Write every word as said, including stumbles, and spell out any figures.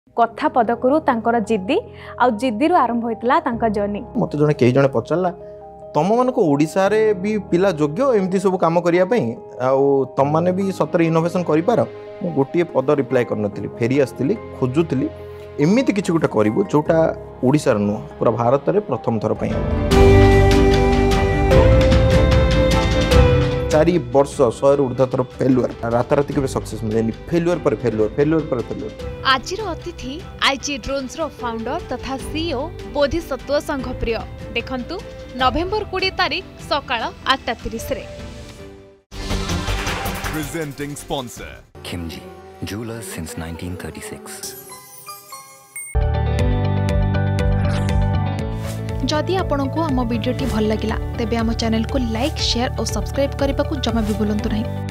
कथा पदकरू तांकर जिद्दी आ जिद्दी आरंभ होइतला तांका जर्नी। मते जने केही जने पचरला तुम मान को ओडिशा रे भी पिला योग्य एमती सब काम करिया पई आ तुम माने भी सतर इनोवेशन करि पार। मु गोटे पद रिप्लाई करनथिली फेरी आस्थिली खोजुथिली एमिति किछि गोटे करिवु जोटा ओडिशा नु पूरा भारत रे प्रथम थर पई चारि वर्ष सौ ऊर्ध्व थर फेलुअर राताराति के सक्सेस मिलेनी फेलुअर पर फेलुअर फेलुअर पर फेलुअर। आजिर अतिथि आईजी ड्रोन्स रो फाउंडर तथा सीईओ बोधिसत्व संघप्रिय देखंतु नवेम्बर बीस तारीख सकाळ आठ तीस रे। Presenting sponsor Khimji Jewelers since nineteen thirty-six। जदि आपंक आम भिडी भल लगा तेब आम चैनल को लाइक शेयर और सब्सक्राइब करने को जमा भी भूलु नहीं।